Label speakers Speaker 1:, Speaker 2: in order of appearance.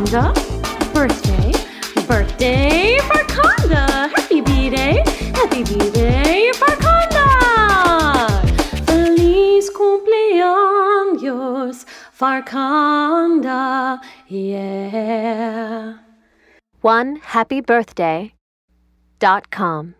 Speaker 1: Farkhanda. Birthday, birthday, Farkhanda. Happy B-Day, Farkhanda. Feliz cumpleaños, Farkhanda, yeah.
Speaker 2: OneHappyBirthday.com